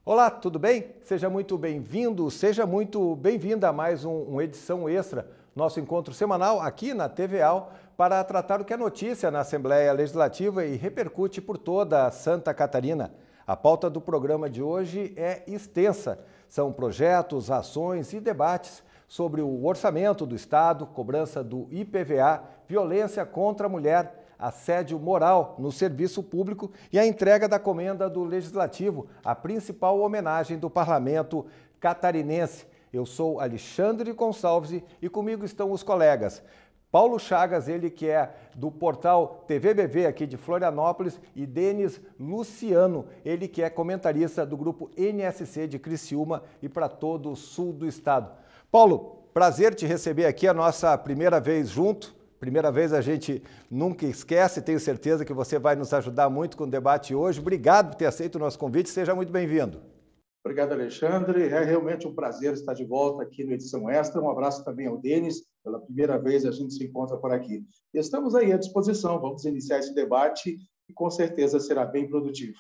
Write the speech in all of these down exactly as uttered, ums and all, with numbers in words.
Olá, tudo bem? Seja muito bem-vindo, seja muito bem-vinda a mais um, uma edição extra, nosso encontro semanal aqui na T V A L, para tratar o que é notícia na Assembleia Legislativa e repercute por toda Santa Catarina. A pauta do programa de hoje é extensa. São projetos, ações e debates sobre o orçamento do Estado, cobrança do I P V A, violência contra a mulher, assédio moral no serviço público e a entrega da comenda do Legislativo, a principal homenagem do Parlamento catarinense. Eu sou Alexandre Gonçalves e comigo estão os colegas Paulo Chagas, ele que é do portal T V B V aqui de Florianópolis, e Denis Luciano, ele que é comentarista do grupo N S C de Criciúma e para todo o sul do estado. Paulo, prazer te receber aqui, a nossa primeira vez junto. Primeira vez a gente nunca esquece, tenho certeza que você vai nos ajudar muito com o debate hoje. Obrigado por ter aceito o nosso convite, seja muito bem-vindo. Obrigado, Alexandre. É realmente um prazer estar de volta aqui no Edição Extra. Um abraço também ao Denis. Pela primeira vez a gente se encontra por aqui. Estamos aí à disposição, vamos iniciar esse debate e com certeza será bem produtivo.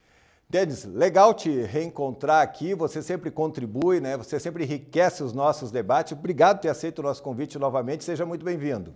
Denis, legal te reencontrar aqui, você sempre contribui, né? Você sempre enriquece os nossos debates. Obrigado por ter aceito o nosso convite novamente, seja muito bem-vindo.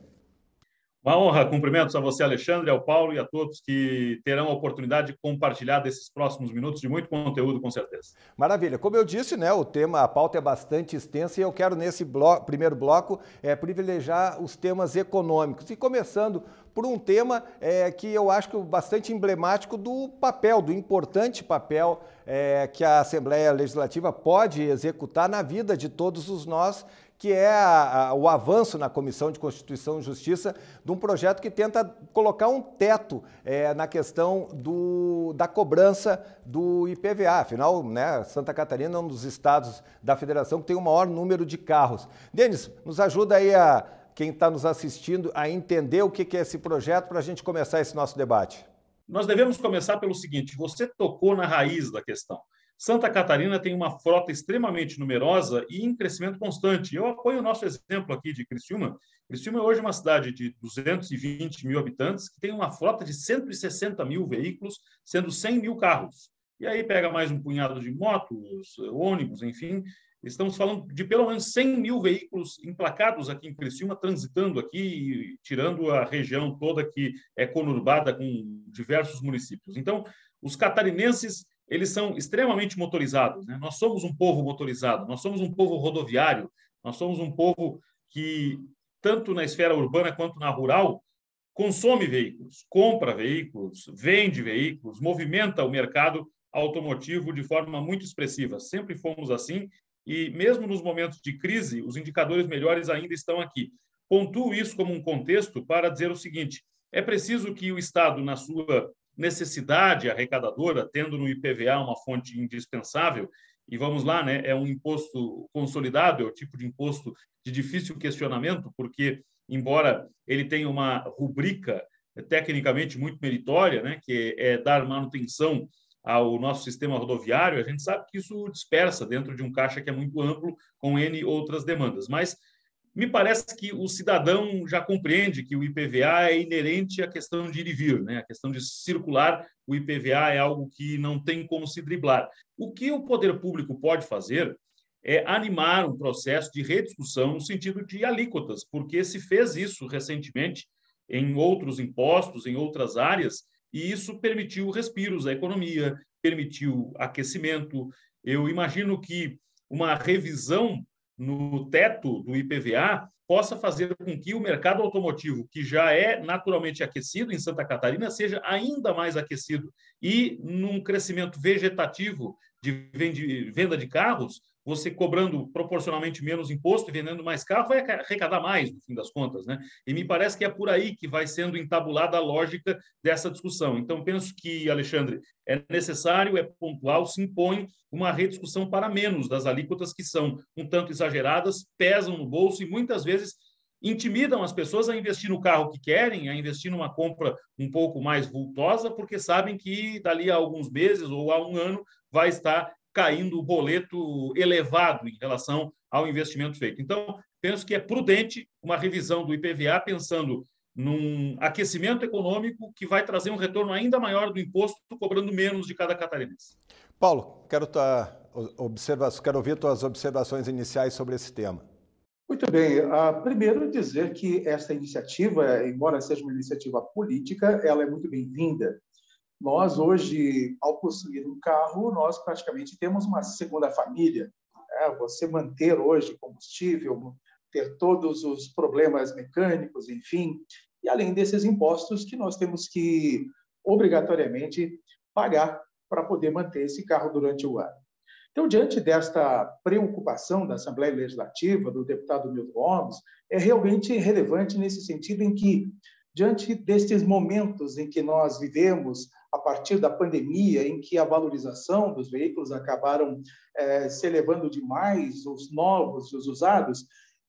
Uma honra, cumprimentos a você, Alexandre, ao Paulo e a todos que terão a oportunidade de compartilhar desses próximos minutos de muito conteúdo, com certeza. Maravilha. Como eu disse, né, o tema, a pauta é bastante extensa e eu quero, nesse bloco, primeiro bloco, é, privilegiar os temas econômicos. E começando por um tema é, que eu acho que é bastante emblemático do papel, do importante papel é, que a Assembleia Legislativa pode executar na vida de todos os nós, que é a, a, o avanço na Comissão de Constituição e Justiça de um projeto que tenta colocar um teto é, na questão do, da cobrança do I P V A. Afinal, né, Santa Catarina é um dos estados da federação que tem o maior número de carros. Denis, nos ajuda aí a quem está nos assistindo a entender o que é esse projeto para a gente começar esse nosso debate. Nós devemos começar pelo seguinte: você tocou na raiz da questão. Santa Catarina tem uma frota extremamente numerosa e em crescimento constante. Eu apoio o nosso exemplo aqui de Criciúma. Criciúma é hoje uma cidade de duzentos e vinte mil habitantes que tem uma frota de cento e sessenta mil veículos, sendo cem mil carros. E aí pega mais um punhado de motos, ônibus, enfim. Estamos falando de pelo menos cem mil veículos emplacados aqui em Criciúma, transitando aqui, tirando a região toda que é conurbada com diversos municípios. Então, os catarinenses, eles são extremamente motorizados, né? Nós somos um povo motorizado, nós somos um povo rodoviário, nós somos um povo que, tanto na esfera urbana quanto na rural, consome veículos, compra veículos, vende veículos, movimenta o mercado automotivo de forma muito expressiva. Sempre fomos assim e, mesmo nos momentos de crise, os indicadores melhores ainda estão aqui. Pontuo isso como um contexto para dizer o seguinte: é preciso que o Estado, na sua necessidade arrecadadora, tendo no I P V A uma fonte indispensável, e vamos lá, né, é um imposto consolidado, é o tipo de imposto de difícil questionamento, porque, embora ele tenha uma rubrica tecnicamente muito meritória, né, que é dar manutenção ao nosso sistema rodoviário, a gente sabe que isso dispersa dentro de um caixa que é muito amplo, com N outras demandas, mas me parece que o cidadão já compreende que o I P V A é inerente à questão de ir e vir, né? A questão de circular, o I P V A é algo que não tem como se driblar. O que o poder público pode fazer é animar um processo de rediscussão no sentido de alíquotas, porque se fez isso recentemente em outros impostos, em outras áreas, e isso permitiu respiros à economia, permitiu aquecimento. Eu imagino que uma revisão no teto do I P V A possa fazer com que o mercado automotivo, que já é naturalmente aquecido em Santa Catarina, seja ainda mais aquecido. E, num crescimento vegetativo de venda de carros, você cobrando proporcionalmente menos imposto e vendendo mais carro, vai arrecadar mais, no fim das contas, né? E me parece que é por aí que vai sendo entabulada a lógica dessa discussão. Então, penso que, Alexandre, é necessário, é pontual, se impõe uma rediscussão para menos das alíquotas que são um tanto exageradas, pesam no bolso e muitas vezes intimidam as pessoas a investir no carro que querem, a investir numa compra um pouco mais vultosa, porque sabem que dali a alguns meses ou a um ano vai estar caindo o boleto elevado em relação ao investimento feito. Então, penso que é prudente uma revisão do I P V A pensando num aquecimento econômico que vai trazer um retorno ainda maior do imposto, cobrando menos de cada catarinense. Paulo, quero, tua observa quero ouvir tuas observações iniciais sobre esse tema. Muito bem. Uh, primeiro, dizer que essa iniciativa, embora seja uma iniciativa política, ela é muito bem-vinda. Nós, hoje, ao possuir um carro, nós praticamente temos uma segunda família. Né? Você manter hoje combustível, ter todos os problemas mecânicos, enfim, e além desses impostos que nós temos que, obrigatoriamente, pagar para poder manter esse carro durante o ano. Então, diante desta preocupação da Assembleia Legislativa, do deputado Milton Gomes, é realmente relevante nesse sentido em que, diante destes momentos em que nós vivemos, a partir da pandemia, em que a valorização dos veículos acabaram é, se elevando demais, os novos e os usados,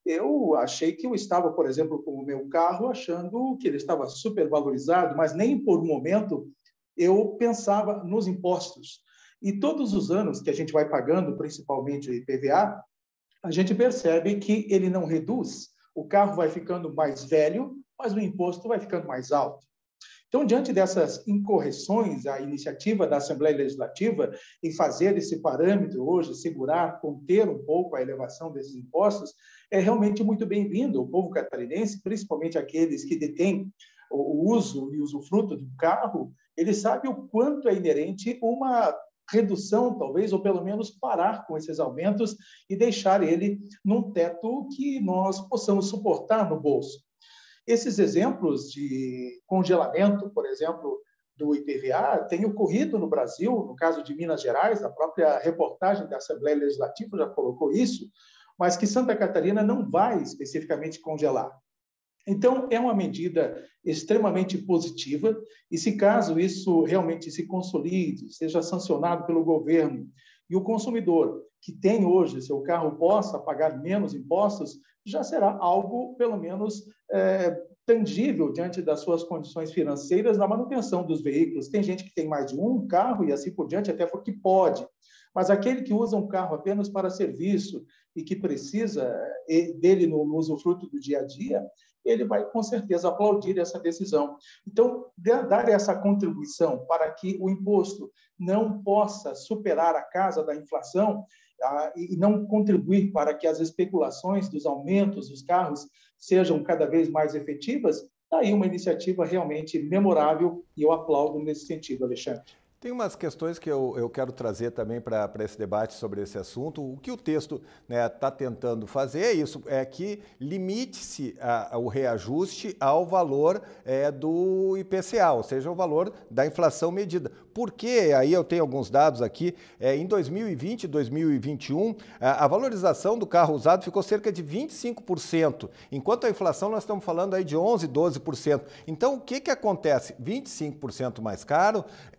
eu achei que eu estava, por exemplo, com o meu carro, achando que ele estava supervalorizado, mas nem por um momento eu pensava nos impostos. E todos os anos que a gente vai pagando, principalmente o I P V A, a gente percebe que ele não reduz. O carro vai ficando mais velho, mas o imposto vai ficando mais alto. Então, diante dessas incorreções, a iniciativa da Assembleia Legislativa em fazer esse parâmetro hoje, segurar, conter um pouco a elevação desses impostos, é realmente muito bem-vindo. O povo catarinense, principalmente aqueles que detêm o uso e usufruto do carro, ele sabe o quanto é inerente uma redução, talvez, ou pelo menos parar com esses aumentos e deixar ele num teto que nós possamos suportar no bolso. Esses exemplos de congelamento, por exemplo, do I P V A, têm ocorrido no Brasil, no caso de Minas Gerais, a própria reportagem da Assembleia Legislativa já colocou isso, mas que Santa Catarina não vai especificamente congelar. Então, é uma medida extremamente positiva e, se caso isso realmente se consolide, seja sancionado pelo governo e o consumidor que tem hoje seu carro possa pagar menos impostos, já será algo, pelo menos, é, tangível diante das suas condições financeiras na manutenção dos veículos. Tem gente que tem mais de um carro e assim por diante, até porque pode. Mas aquele que usa um carro apenas para serviço e que precisa dele no usufruto do dia a dia, ele vai, com certeza, aplaudir essa decisão. Então, dar essa contribuição para que o imposto não possa superar a casa da inflação ah, e não contribuir para que as especulações dos aumentos dos carros sejam cada vez mais efetivas, está aí uma iniciativa realmente memorável e eu aplaudo nesse sentido, Alexandre. Tem umas questões que eu, eu quero trazer também para esse debate sobre esse assunto. O que o texto está, né, tentando fazer é isso, é que limite-se o reajuste ao valor é, do I P C A, ou seja, o valor da inflação medida. Porque, aí eu tenho alguns dados aqui, é, em dois mil e vinte e dois mil e vinte e um, a, a valorização do carro usado ficou cerca de vinte e cinco por cento, enquanto a inflação nós estamos falando aí de onze, doze por cento. Então, o que, que acontece? vinte e cinco por cento mais caro,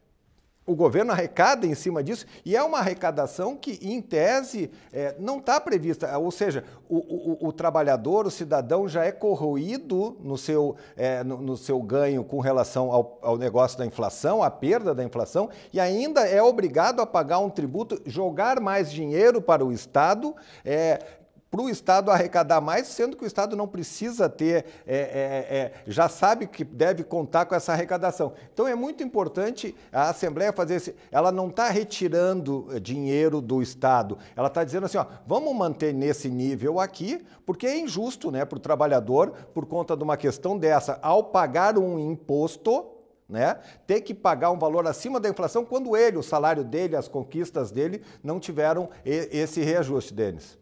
o governo arrecada em cima disso e é uma arrecadação que, em tese, é, não está prevista. Ou seja, o, o, o trabalhador, o cidadão já é corroído no seu, é, no, no seu ganho com relação ao, ao negócio da inflação, à perda da inflação, e ainda é obrigado a pagar um tributo, jogar mais dinheiro para o Estado, é, para o Estado arrecadar mais, sendo que o Estado não precisa ter, é, é, é, já sabe que deve contar com essa arrecadação. Então é muito importante a Assembleia fazer esse, ela não está retirando dinheiro do Estado, ela está dizendo assim, ó, vamos manter nesse nível aqui, porque é injusto, né, para o trabalhador, por conta de uma questão dessa, ao pagar um imposto, né, ter que pagar um valor acima da inflação quando ele, o salário dele, as conquistas dele, não tiveram esse reajuste, Denis.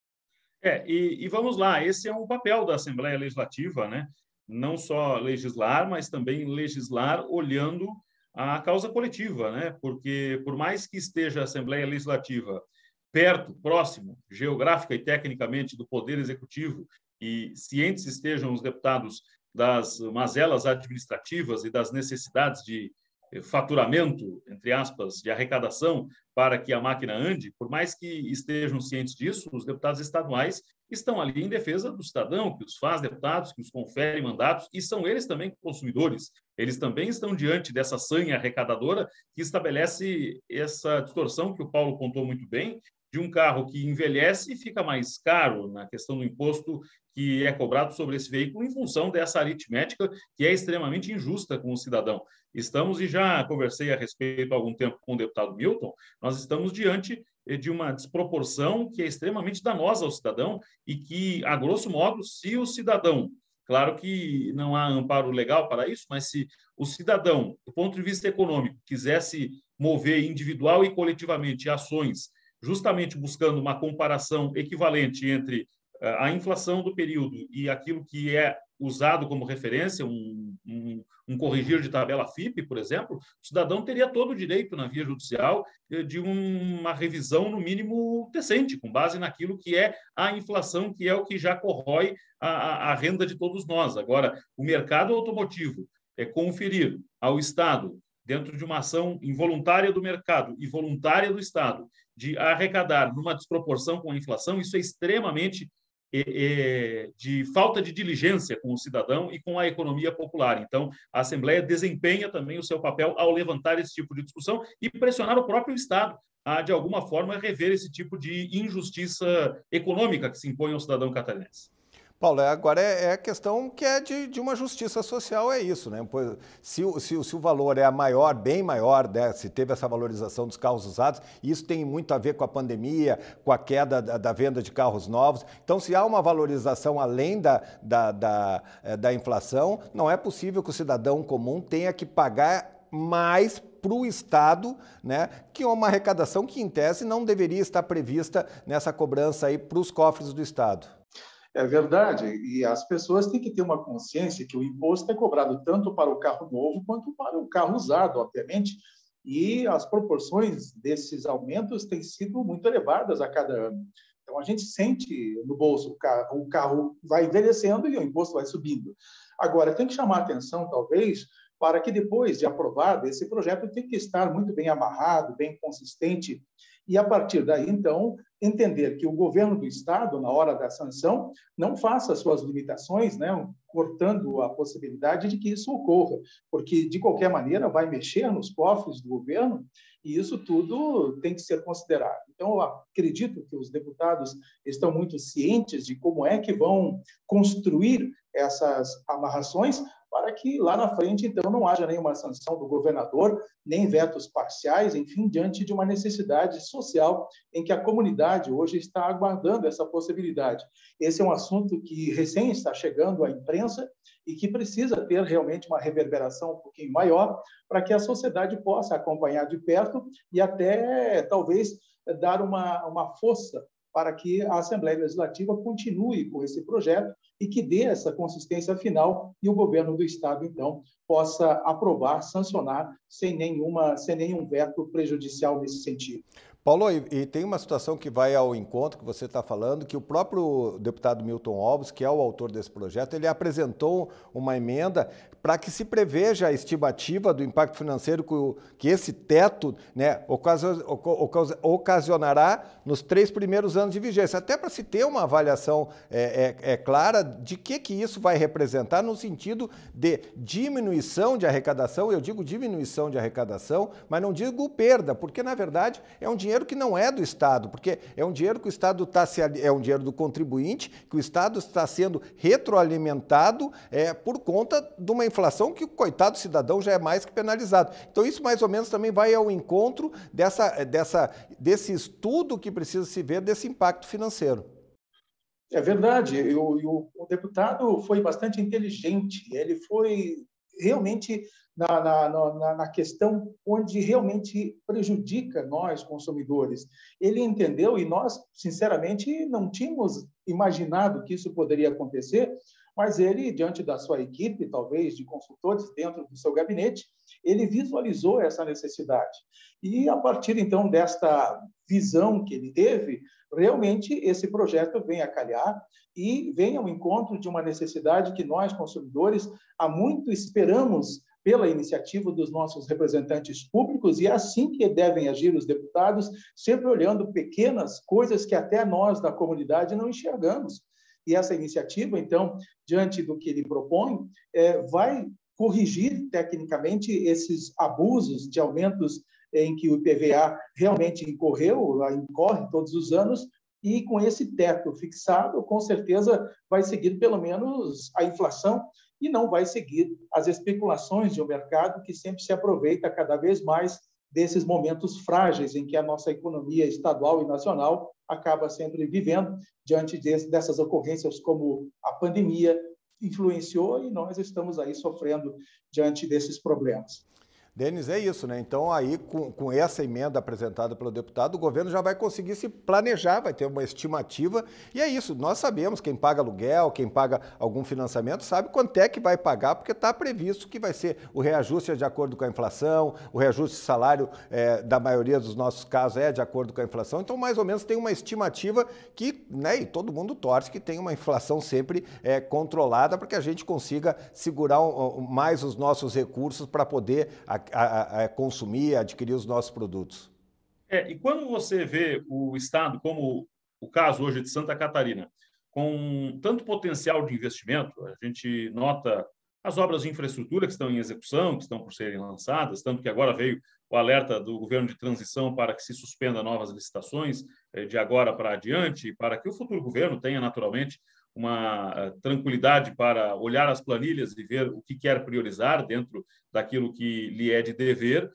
É, e, e vamos lá, esse é um papel da Assembleia Legislativa, né? Não só legislar, mas também legislar olhando a causa coletiva, né? Porque, por mais que esteja a Assembleia Legislativa perto, próximo, geográfica e tecnicamente do Poder Executivo, e cientes estejam os deputados das mazelas administrativas e das necessidades de faturamento, entre aspas, de arrecadação para que a máquina ande, por mais que estejam cientes disso, os deputados estaduais estão ali em defesa do cidadão, que os faz deputados, que os confere mandatos, e são eles também consumidores. Eles também estão diante dessa sanha arrecadadora que estabelece essa distorção que o Paulo contou muito bem, de um carro que envelhece e fica mais caro na questão do imposto que é cobrado sobre esse veículo em função dessa aritmética que é extremamente injusta com o cidadão. Estamos, e já conversei a respeito há algum tempo com o deputado Milton, nós estamos diante de uma desproporção que é extremamente danosa ao cidadão e que, a grosso modo, se o cidadão, claro que não há amparo legal para isso, mas se o cidadão, do ponto de vista econômico, quisesse mover individual e coletivamente ações, justamente buscando uma comparação equivalente entre a inflação do período e aquilo que é usado como referência, um, um, um corrigir de tabela F I P, por exemplo, o cidadão teria todo o direito, na via judicial, de uma revisão, no mínimo, decente, com base naquilo que é a inflação, que é o que já corrói a, a renda de todos nós. Agora, o mercado automotivo é conferir ao Estado, dentro de uma ação involuntária do mercado e voluntária do Estado, de arrecadar numa desproporção com a inflação, isso é extremamente de falta de diligência com o cidadão e com a economia popular. Então, a Assembleia desempenha também o seu papel ao levantar esse tipo de discussão e pressionar o próprio Estado a, de alguma forma, rever esse tipo de injustiça econômica que se impõe ao cidadão catarinense. Paulo, agora é, é a questão que é de, de uma justiça social, é isso, né? Pois, se, se, se o valor é a maior, bem maior, né? Se teve essa valorização dos carros usados, isso tem muito a ver com a pandemia, com a queda da, da venda de carros novos. Então, se há uma valorização além da, da, da, da inflação, não é possível que o cidadão comum tenha que pagar mais para o Estado, né, que é uma arrecadação que, em tese, não deveria estar prevista nessa cobrança aí para os cofres do Estado. É verdade, e as pessoas têm que ter uma consciência que o imposto é cobrado tanto para o carro novo quanto para o carro usado, obviamente, e as proporções desses aumentos têm sido muito elevadas a cada ano. Então, a gente sente no bolso, o carro, o carro vai envelhecendo e o imposto vai subindo. Agora, tem que chamar a atenção, talvez, para que depois de aprovado, esse projeto tem que estar muito bem amarrado, bem consistente, e a partir daí, então, entender que o governo do Estado, na hora da sanção, não faça suas limitações, né, cortando a possibilidade de que isso ocorra, porque, de qualquer maneira, vai mexer nos cofres do governo e isso tudo tem que ser considerado. Então, eu acredito que os deputados estão muito cientes de como é que vão construir essas amarrações para que lá na frente, então, não haja nenhuma sanção do governador, nem vetos parciais, enfim, diante de uma necessidade social em que a comunidade hoje está aguardando essa possibilidade. Esse é um assunto que recém está chegando à imprensa e que precisa ter realmente uma reverberação um pouquinho maior para que a sociedade possa acompanhar de perto e até, talvez, dar uma, uma força para que a Assembleia Legislativa continue com esse projeto e que dê essa consistência final e o governo do Estado, então, possa aprovar, sancionar, sem, nenhuma, sem nenhum veto prejudicial nesse sentido. Paulo, e, e tem uma situação que vai ao encontro que você está falando, que o próprio deputado Milton Alves, que é o autor desse projeto, ele apresentou uma emenda para que se preveja a estimativa do impacto financeiro que, o, que esse teto, né, ocasionará nos três primeiros anos de vigência, até para se ter uma avaliação é, é, é clara de que, que isso vai representar no sentido de diminuição de arrecadação. Eu digo diminuição de arrecadação, mas não digo perda, porque, na verdade, é um dinheiro que não é do Estado, porque é um dinheiro que o Estado está se é um dinheiro do contribuinte, que o Estado está sendo retroalimentado é, por conta de uma inflação que o coitado cidadão já é mais que penalizado. Então isso mais ou menos também vai ao encontro dessa, dessa, desse estudo que precisa se ver desse impacto financeiro. É verdade, eu, eu, o deputado foi bastante inteligente, ele foi realmente na, na, na, na questão onde realmente prejudica nós, consumidores. Ele entendeu e nós, sinceramente, não tínhamos imaginado que isso poderia acontecer, mas ele, diante da sua equipe, talvez, de consultores dentro do seu gabinete, ele visualizou essa necessidade. E, a partir, então, desta visão que ele teve, realmente esse projeto vem a calhar e vem ao encontro de uma necessidade que nós, consumidores, há muito esperamos pela iniciativa dos nossos representantes públicos, e é assim que devem agir os deputados, sempre olhando pequenas coisas que até nós, da comunidade, não enxergamos. E essa iniciativa, então, diante do que ele propõe, é, vai corrigir tecnicamente esses abusos de aumentos em que o I P V A realmente incorreu, incorre todos os anos, e com esse teto fixado, com certeza vai seguir pelo menos a inflação e não vai seguir as especulações de um mercado que sempre se aproveita cada vez mais desses momentos frágeis em que a nossa economia estadual e nacional acaba sempre vivendo diante dessas ocorrências como a pandemia influenciou e nós estamos aí sofrendo diante desses problemas. Denis, é isso, né? Então, aí, com, com essa emenda apresentada pelo deputado, o governo já vai conseguir se planejar, vai ter uma estimativa, e é isso. Nós sabemos, quem paga aluguel, quem paga algum financiamento, sabe quanto é que vai pagar, porque está previsto que vai ser o reajuste de acordo com a inflação, o reajuste de salário, é, da maioria dos nossos casos, é de acordo com a inflação. Então, mais ou menos, tem uma estimativa que, né, e todo mundo torce que tenha uma inflação sempre é, controlada, para que a gente consiga segurar um, um, mais os nossos recursos para poder A, a, a consumir, adquirir os nossos produtos. É, e quando você vê o Estado, como o caso hoje de Santa Catarina, com tanto potencial de investimento, a gente nota as obras de infraestrutura que estão em execução, que estão por serem lançadas, tanto que agora veio o alerta do governo de transição para que se suspenda novas licitações de agora para adiante, para que o futuro governo tenha, naturalmente, uma tranquilidade para olhar as planilhas e ver o que quer priorizar dentro daquilo que lhe é de dever.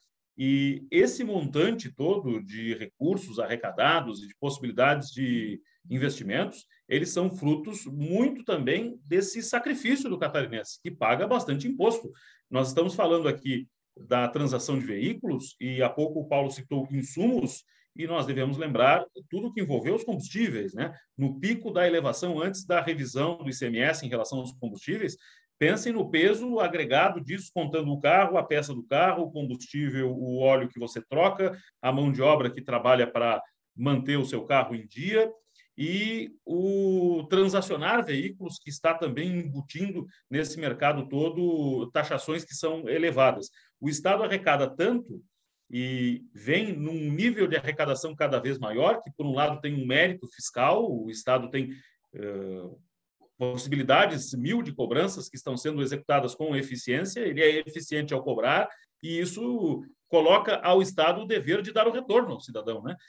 E esse montante todo de recursos arrecadados e de possibilidades de investimentos, eles são frutos muito também desse sacrifício do catarinense, que paga bastante imposto. Nós estamos falando aqui da transação de veículos, e há pouco o Paulo citou insumos, e nós devemos lembrar tudo que envolveu os combustíveis, né? No pico da elevação, antes da revisão do I C M S em relação aos combustíveis, pensem no peso agregado disso, contando o carro, a peça do carro, o combustível, o óleo que você troca, a mão de obra que trabalha para manter o seu carro em dia, e o transacionar veículos, que está também embutindo nesse mercado todo taxações que são elevadas. O Estado arrecada tanto e vem num nível de arrecadação cada vez maior, que, por um lado, tem um mérito fiscal, o Estado tem uh, possibilidades mil de cobranças que estão sendo executadas com eficiência, ele é eficiente ao cobrar, e isso coloca ao Estado o dever de dar o retorno ao cidadão, né?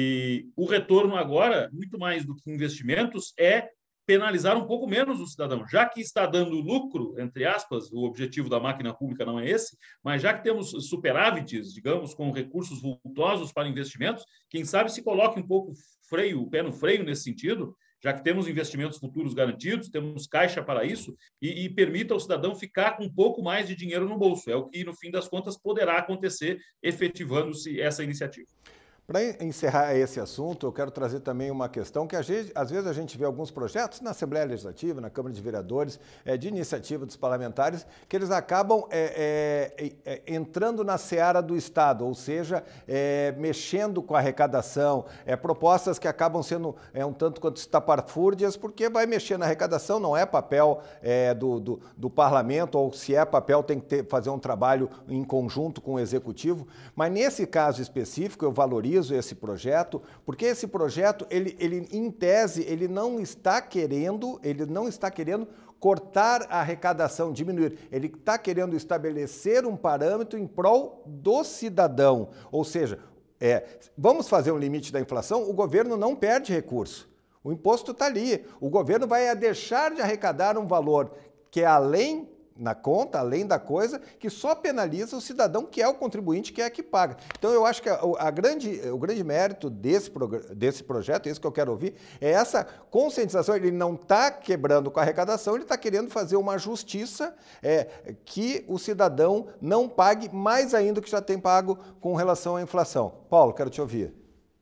E o retorno agora, muito mais do que investimentos, é penalizar um pouco menos o cidadão, já que está dando lucro, entre aspas, o objetivo da máquina pública não é esse, mas já que temos superávites, digamos, com recursos vultosos para investimentos, quem sabe se coloque um pouco freio, o pé no freio nesse sentido, já que temos investimentos futuros garantidos, temos caixa para isso, e, e permita ao cidadão ficar com um pouco mais de dinheiro no bolso. É o que, no fim das contas, poderá acontecer efetivando-se essa iniciativa. Para encerrar esse assunto, eu quero trazer também uma questão que, às vezes, a gente vê alguns projetos na Assembleia Legislativa, na Câmara de Vereadores, é, de iniciativa dos parlamentares, que eles acabam é, é, é, entrando na seara do Estado, ou seja, é, mexendo com a arrecadação, é, propostas que acabam sendo é, um tanto quanto estapafúrdias, porque vai mexer na arrecadação, não é papel é, do, do, do parlamento, ou se é papel tem que ter, fazer um trabalho em conjunto com o Executivo, mas nesse caso específico eu valorizo esse projeto, porque esse projeto, ele, ele, em tese, ele não está querendo, ele não está querendo cortar a arrecadação, diminuir. Ele está querendo estabelecer um parâmetro em prol do cidadão. Ou seja, é, vamos fazer um limite da inflação, o governo não perde recurso. O imposto está ali. O governo vai deixar de arrecadar um valor que é além na conta, além da coisa, que só penaliza o cidadão, que é o contribuinte, que é que paga. Então, eu acho que a, a grande, o grande mérito desse, desse projeto, isso que eu quero ouvir, é essa conscientização. Ele não está quebrando com a arrecadação, ele está querendo fazer uma justiça é, que o cidadão não pague mais ainda do que já tem pago com relação à inflação. Paulo, quero te ouvir.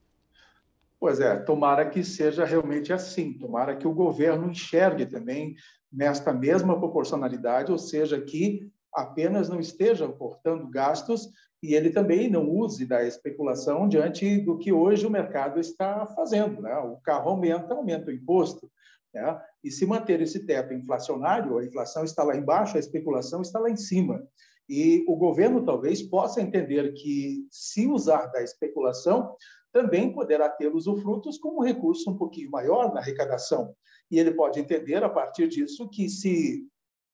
Pois é, tomara que seja realmente assim, tomara que o governo enxergue também nesta mesma proporcionalidade, ou seja, que apenas não esteja cortando gastos e ele também não use da especulação diante do que hoje o mercado está fazendo, né? O carro aumenta, aumenta o imposto, né? E se manter esse teto inflacionário, a inflação está lá embaixo, a especulação está lá em cima. E o governo talvez possa entender que, se usar da especulação, também poderá ter usufrutos com um recurso um pouquinho maior na arrecadação. E ele pode entender, a partir disso, que se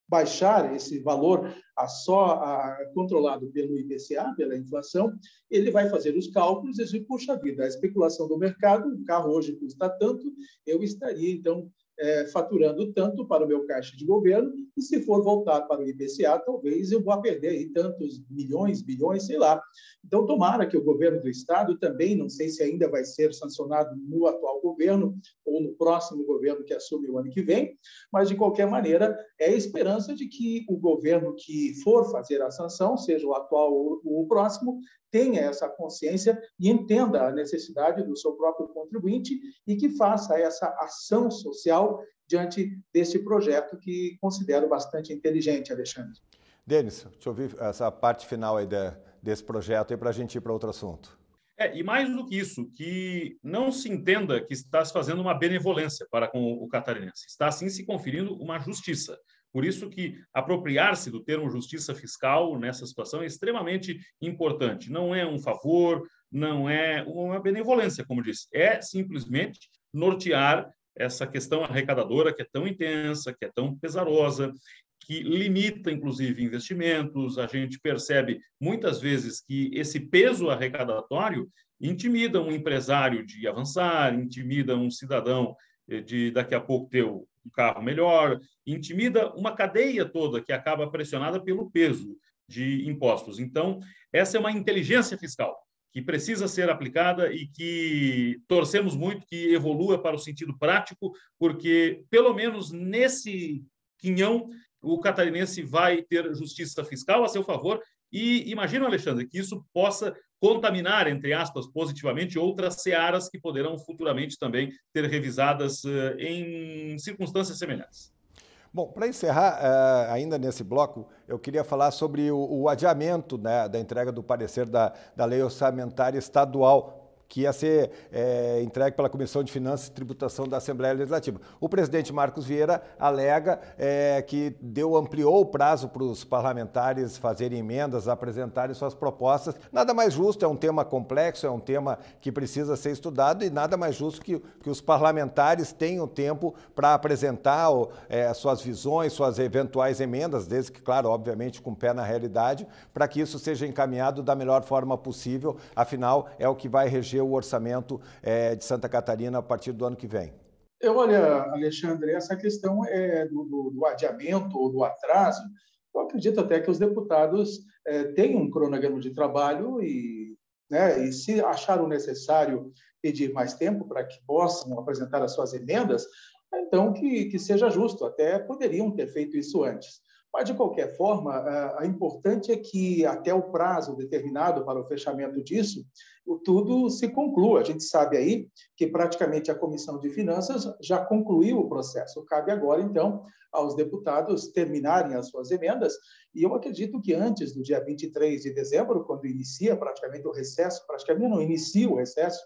baixar esse valor a só a, controlado pelo I P C A, pela inflação, ele vai fazer os cálculos e dizer, puxa vida, a especulação do mercado, o carro hoje custa tanto, eu estaria, então, é, faturando tanto para o meu caixa de governo, e se for voltar para o I P C A, talvez eu vá perder aí tantos milhões, bilhões, sei lá. Então, tomara que o governo do Estado também, não sei se ainda vai ser sancionado no atual governo ou no próximo governo que assume o ano que vem, mas, de qualquer maneira, é a esperança de que o governo que for fazer a sanção, seja o atual ou o próximo, tenha essa consciência e entenda a necessidade do seu próprio contribuinte e que faça essa ação social diante desse projeto que considero bastante inteligente, Alexandre. Denis, deixa eu ouvir essa parte final aí de, desse projeto para a gente ir para outro assunto. É, e mais do que isso, que não se entenda que está se fazendo uma benevolência para com o catarinense. Está, sim, se conferindo uma justiça. Por isso que apropriar-se do termo justiça fiscal nessa situação é extremamente importante. Não é um favor, não é uma benevolência, como disse. É simplesmente nortear essa questão arrecadadora que é tão intensa, que é tão pesarosa, que limita, inclusive, investimentos. A gente percebe, muitas vezes, que esse peso arrecadatório intimida um empresário de avançar, intimida um cidadão de, daqui a pouco, ter um carro melhor, intimida uma cadeia toda que acaba pressionada pelo peso de impostos. Então, essa é uma inteligência fiscal que precisa ser aplicada e que torcemos muito que evolua para o sentido prático, porque, pelo menos nesse quinhão, o catarinense vai ter justiça fiscal a seu favor. E imagino, Alexandre, que isso possa contaminar, entre aspas, positivamente outras searas que poderão futuramente também ter revisadas uh, em circunstâncias semelhantes. Bom, para encerrar, uh, ainda nesse bloco, eu queria falar sobre o, o adiamento, né, da entrega do parecer da, da Lei Orçamentária Estadual, que ia ser é, entregue pela Comissão de Finanças e Tributação da Assembleia Legislativa. O presidente Marcos Vieira alega é, que deu, ampliou o prazo para os parlamentares fazerem emendas, apresentarem suas propostas. Nada mais justo, é um tema complexo, é um tema que precisa ser estudado e nada mais justo que, que os parlamentares tenham tempo para apresentar é, suas visões, suas eventuais emendas, desde que, claro, obviamente, com o pé na realidade, para que isso seja encaminhado da melhor forma possível, afinal, é o que vai reger o orçamento é, de Santa Catarina a partir do ano que vem. Eu, olha, Alexandre, essa questão é do, do, do adiamento ou do atraso. Eu acredito até que os deputados é, têm um cronograma de trabalho e, né, e se acharam necessário pedir mais tempo para que possam apresentar as suas emendas, então que, que seja justo, até poderiam ter feito isso antes. Mas, de qualquer forma, a importante é que, até o prazo determinado para o fechamento disso, tudo se conclua. A gente sabe aí que praticamente a Comissão de Finanças já concluiu o processo. Cabe agora, então, aos deputados terminarem as suas emendas, e eu acredito que antes do dia vinte e três de dezembro, quando inicia praticamente o recesso, praticamente não inicia o recesso,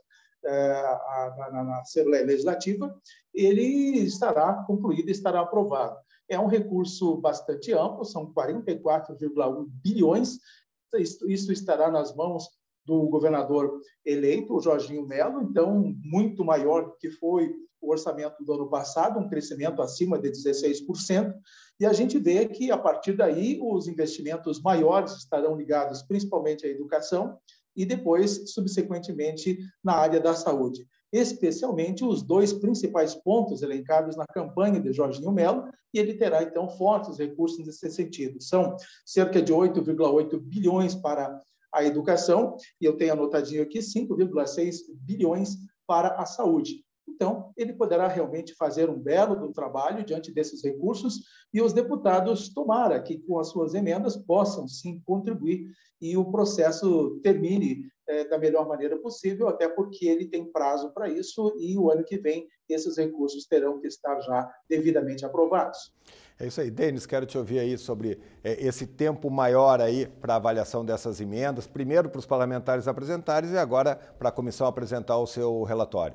Na, na, na Assembleia Legislativa, ele estará concluído, estará aprovado. É um recurso bastante amplo, são quarenta e quatro vírgula um bilhões, isso, isso estará nas mãos do governador eleito, o Jorginho Melo, então muito maior do que foi o orçamento do ano passado, um crescimento acima de dezesseis por cento, e a gente vê que, a partir daí, os investimentos maiores estarão ligados principalmente à educação, e depois, subsequentemente, na área da saúde. Especialmente os dois principais pontos elencados na campanha de Jorginho Melo, e ele terá, então, fortes recursos nesse sentido. São cerca de oito vírgula oito bilhões para a educação, e eu tenho anotadinho aqui cinco vírgula seis bilhões para a saúde. Então, ele poderá realmente fazer um belo do trabalho diante desses recursos e os deputados, tomara que com as suas emendas possam sim contribuir e o processo termine é, da melhor maneira possível, até porque ele tem prazo para isso e o ano que vem esses recursos terão que estar já devidamente aprovados. É isso aí. Denis, quero te ouvir aí sobre é, esse tempo maior aí para a avaliação dessas emendas, primeiro para os parlamentares apresentarem e agora para a comissão apresentar o seu relatório.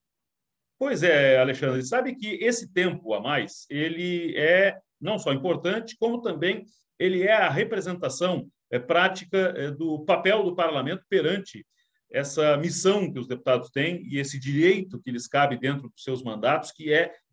Pois é, Alexandre, sabe que esse tempo a mais, ele é não só importante, como também ele é a representação é, prática é, do papel do parlamento perante essa missão que os deputados têm e esse direito que lhes cabe dentro dos seus mandatos, que é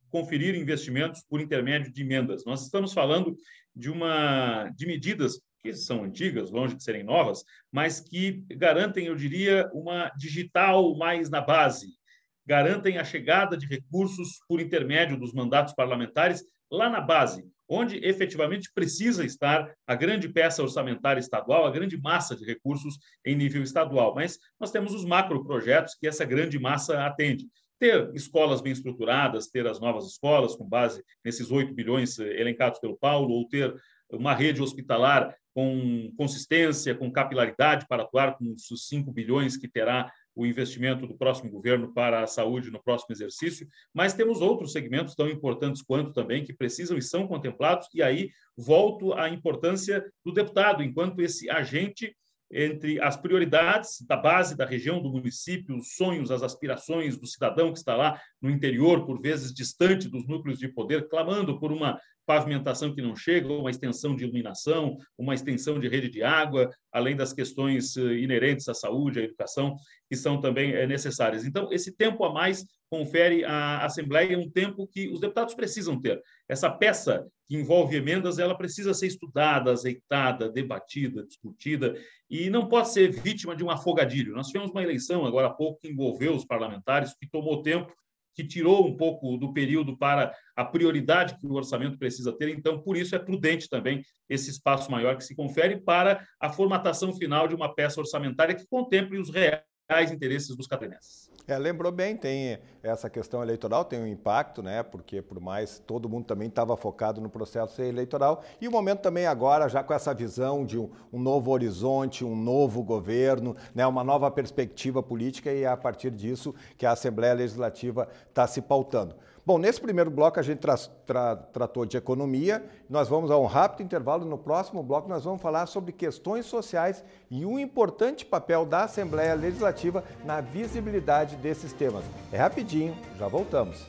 conferir investimentos por intermédio de emendas. Nós estamos falando de, uma, de medidas que são antigas, longe de serem novas, mas que garantem, eu diria, uma digital mais na base, garantem a chegada de recursos por intermédio dos mandatos parlamentares lá na base, onde efetivamente precisa estar a grande peça orçamentária estadual, a grande massa de recursos em nível estadual. Mas nós temos os macroprojetos que essa grande massa atende. Ter escolas bem estruturadas, ter as novas escolas com base nesses oito bilhões elencados pelo Paulo, ou ter uma rede hospitalar com consistência, com capilaridade para atuar com os cinco bilhões que terá o investimento do próximo governo para a saúde no próximo exercício, mas temos outros segmentos tão importantes quanto também que precisam e são contemplados, e aí volto à importância do deputado, enquanto esse agente entre as prioridades da base, da região, do município, os sonhos, as aspirações do cidadão que está lá no interior, por vezes distante dos núcleos de poder, clamando por uma pavimentação que não chega, uma extensão de iluminação, uma extensão de rede de água, além das questões inerentes à saúde, à educação, que são também necessárias. Então, esse tempo a mais confere à Assembleia um tempo que os deputados precisam ter. Essa peça que envolve emendas, ela precisa ser estudada, azeitada, debatida, discutida, e não pode ser vítima de um afogadilho. Nós tivemos uma eleição agora há pouco que envolveu os parlamentares, que tomou tempo, que tirou um pouco do período para a prioridade que o orçamento precisa ter. Então, por isso, é prudente também esse espaço maior que se confere para a formatação final de uma peça orçamentária que contemple os reais interesses dos catarinenses. É, lembrou bem, tem essa questão eleitoral, tem um impacto, né? Porque por mais todo mundo também estava focado no processo eleitoral, e o momento também agora, já com essa visão de um, um novo horizonte, um novo governo, né? Uma nova perspectiva política, e é a partir disso que a Assembleia Legislativa está se pautando. Bom, nesse primeiro bloco a gente tra tra tratou de economia, nós vamos a um rápido intervalo. No próximo bloco nós vamos falar sobre questões sociais e o importante papel da Assembleia Legislativa na visibilidade desses temas. É rapidinho, já voltamos.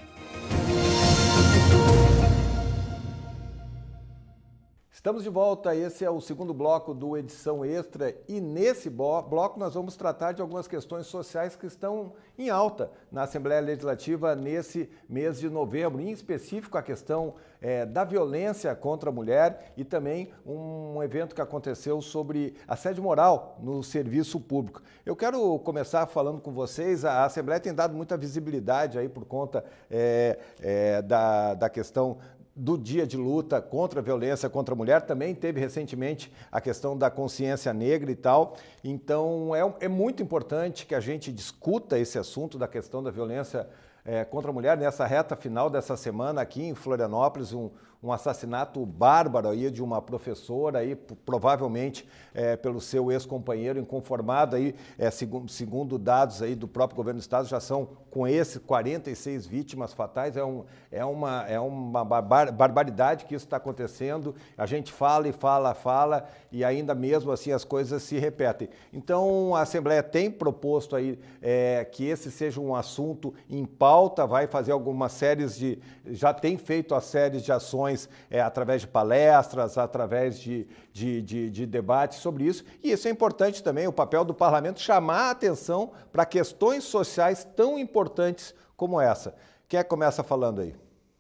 Estamos de volta, esse é o segundo bloco do Edição Extra, e nesse bloco nós vamos tratar de algumas questões sociais que estão em alta na Assembleia Legislativa nesse mês de novembro, em específico a questão é, da violência contra a mulher e também um evento que aconteceu sobre assédio moral no serviço público. Eu quero começar falando com vocês, a Assembleia tem dado muita visibilidade aí por conta é, é, da, da questão do dia de luta contra a violência contra a mulher. Também teve recentemente a questão da consciência negra e tal. Então, é, é muito importante que a gente discuta esse assunto da questão da violência é, contra a mulher nessa reta final dessa semana aqui em Florianópolis, um, um assassinato bárbaro aí de uma professora, aí, provavelmente é, pelo seu ex-companheiro, inconformado, aí, é, segundo, segundo dados aí do próprio governo do estado, já são com esse quarenta e seis vítimas fatais. É, um, é uma, é uma barbar, barbaridade que isso está acontecendo. A gente fala e fala, fala, e ainda mesmo assim as coisas se repetem. Então, a Assembleia tem proposto aí é, que esse seja um assunto em pauta, vai fazer algumas séries de... já tem feito as séries de ações é, através de palestras, através de, de, de, de debates sobre isso. E isso é importante também, o papel do parlamento, chamar a atenção para questões sociais tão importantes como essa. Quem é que começa falando aí?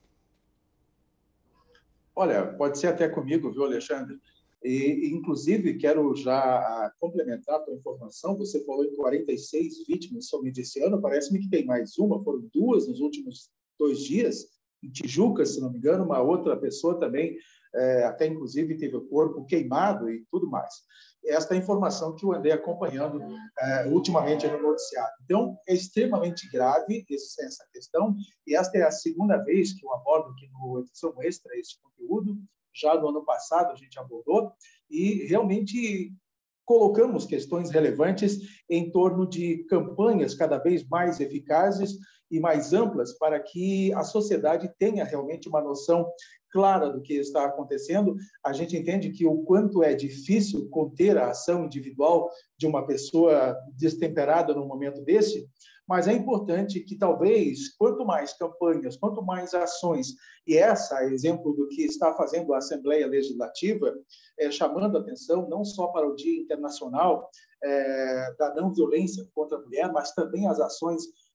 Olha, pode ser até comigo, viu, Alexandre? E, inclusive, quero já complementar a tua informação. Você falou em quarenta e seis vítimas somente esse ano. Parece-me que tem mais uma, foram duas nos últimos dois dias. Em Tijuca, se não me engano, uma outra pessoa também, é, até inclusive teve o corpo queimado e tudo mais. Esta é a informação que eu andei acompanhando é, ultimamente no noticiário. Então, é extremamente grave esse, essa questão, e esta é a segunda vez que eu abordo aqui no Edição Extra esse conteúdo. Já no ano passado a gente abordou, e realmente colocamos questões relevantes em torno de campanhas cada vez mais eficazes e mais amplas para que a sociedade tenha realmente uma noção clara do que está acontecendo. A gente entende que o quanto é difícil conter a ação individual de uma pessoa destemperada num momento desse, mas é importante que talvez, quanto mais campanhas, quanto mais ações, e essa é exemplo do que está fazendo a Assembleia Legislativa, é, chamando a atenção não só para o Dia Internacional é, da Não Violência contra a Mulher, mas também as ações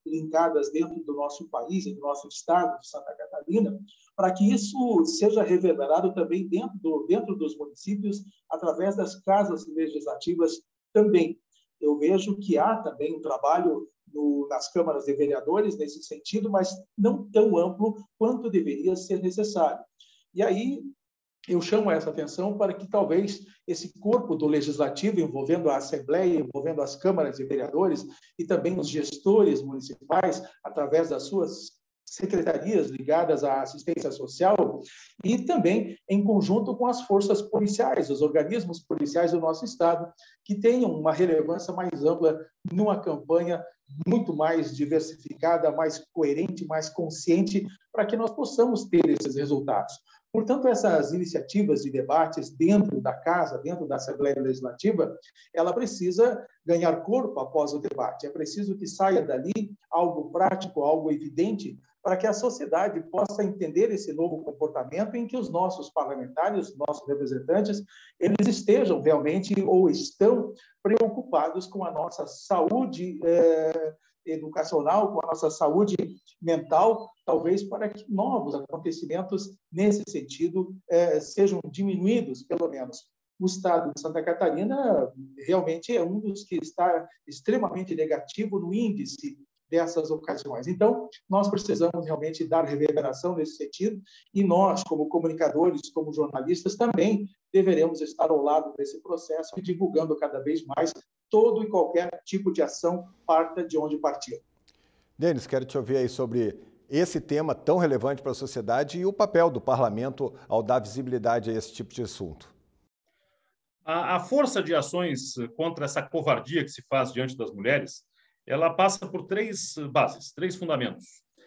linkadas dentro do nosso país e do nosso estado de Santa Catarina, para que isso seja reverberado também dentro, do, dentro dos municípios, através das casas legislativas também. Eu vejo que há também um trabalho no, nas câmaras de vereadores nesse sentido, mas não tão amplo quanto deveria ser necessário. E aí eu chamo essa atenção para que talvez esse corpo do legislativo, envolvendo a Assembleia, envolvendo as câmaras de vereadores e também os gestores municipais, através das suas secretarias ligadas à assistência social, e também em conjunto com as forças policiais, os organismos policiais do nosso estado, que tenham uma relevância mais ampla numa campanha muito mais diversificada, mais coerente, mais consciente, para que nós possamos ter esses resultados. Portanto, essas iniciativas de debates dentro da Casa, dentro da Assembleia Legislativa, ela precisa ganhar corpo após o debate. É preciso que saia dali algo prático, algo evidente, para que a sociedade possa entender esse novo comportamento em que os nossos parlamentares, os nossos representantes, eles estejam realmente ou estão preocupados com a nossa saúde eh, educacional, com a nossa saúde mental, talvez para que novos acontecimentos nesse sentido eh, sejam diminuídos, pelo menos. O estado de Santa Catarina realmente é um dos que está extremamente negativo no índice dessas ocasiões. Então, nós precisamos realmente dar reverberação nesse sentido e nós, como comunicadores, como jornalistas, também deveremos estar ao lado desse processo e divulgando cada vez mais todo e qualquer tipo de ação, parta de onde partir. Denis, quero te ouvir aí sobre esse tema tão relevante para a sociedade e o papel do parlamento ao dar visibilidade a esse tipo de assunto. A, a força de ações contra essa covardia que se faz diante das mulheres, ela passa por três bases, três fundamentos.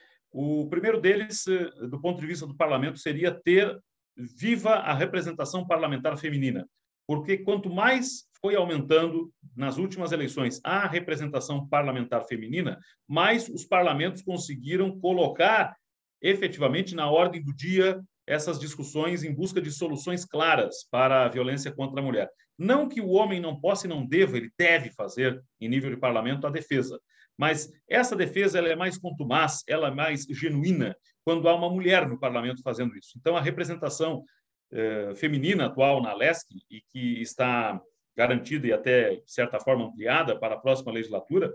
O primeiro deles, do ponto de vista do parlamento, seria ter viva a representação parlamentar feminina, porque quanto mais foi aumentando nas últimas eleições a representação parlamentar feminina, mais os parlamentos conseguiram colocar efetivamente na ordem do dia essas discussões em busca de soluções claras para a violência contra a mulher. Não que o homem não possa e não deva, ele deve fazer, em nível de parlamento, a defesa. Mas essa defesa ela é mais contumaz, ela é mais genuína, quando há uma mulher no parlamento fazendo isso. Então, a representação eh, feminina atual na Lesc, e que está garantida e até, de certa forma, ampliada para a próxima legislatura,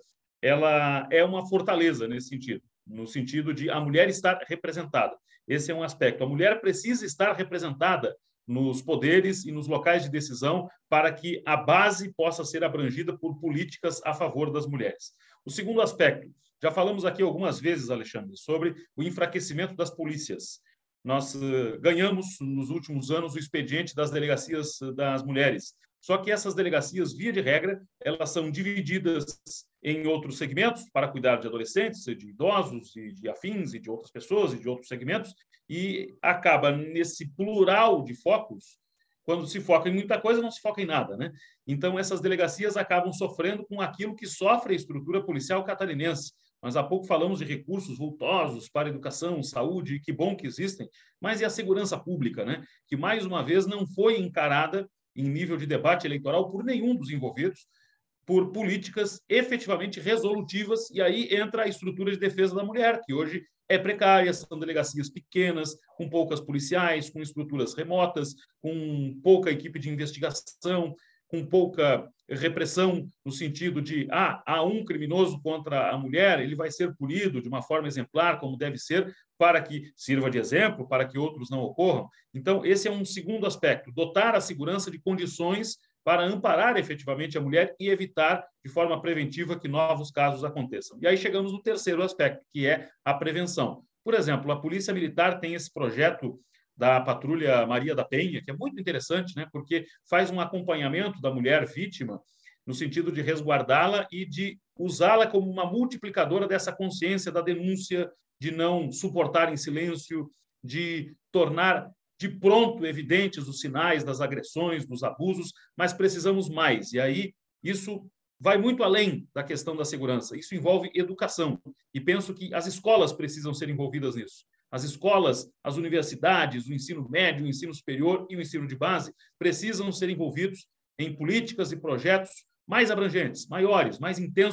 ela é uma fortaleza nesse sentido, no sentido de a mulher estar representada. Esse é um aspecto. A mulher precisa estar representada nos poderes e nos locais de decisão para que a base possa ser abrangida por políticas a favor das mulheres. O segundo aspecto, já falamos aqui algumas vezes, Alexandre, sobre o enfraquecimento das polícias. Nós uh, ganhamos, nos últimos anos, o expediente das delegacias das mulheres. Só que essas delegacias, via de regra, elas são divididas em outros segmentos para cuidar de adolescentes, de idosos e de afins e de outras pessoas e de outros segmentos, e acaba nesse plural de focos. Quando se foca em muita coisa, não se foca em nada, né? Então, essas delegacias acabam sofrendo com aquilo que sofre a estrutura policial catarinense. Nós há pouco falamos de recursos vultosos para educação, saúde, e que bom que existem, mas e a segurança pública, né? Que, mais uma vez, não foi encarada em nível de debate eleitoral por nenhum dos envolvidos, por políticas efetivamente resolutivas, e aí entra a estrutura de defesa da mulher, que hoje é precária, são delegacias pequenas, com poucas policiais, com estruturas remotas, com pouca equipe de investigação, com pouca repressão, no sentido de, ah, há um criminoso contra a mulher, ele vai ser punido de uma forma exemplar, como deve ser, para que sirva de exemplo, para que outros não ocorram. Então, esse é um segundo aspecto, dotar a segurança de condições para amparar efetivamente a mulher e evitar de forma preventiva que novos casos aconteçam. E aí chegamos no terceiro aspecto, que é a prevenção. Por exemplo, a Polícia Militar tem esse projeto da Patrulha Maria da Penha, que é muito interessante, né, porque faz um acompanhamento da mulher vítima no sentido de resguardá-la e de usá-la como uma multiplicadora dessa consciência da denúncia, de não suportar em silêncio, de tornar de pronto evidentes os sinais das agressões, dos abusos, mas precisamos mais. E aí isso vai muito além da questão da segurança. Isso envolve educação. E penso que as escolas precisam ser envolvidas nisso. As escolas, as universidades, o ensino médio, o ensino superior e o ensino de base precisam ser envolvidos em políticas e projetos mais abrangentes, maiores, mais intensos,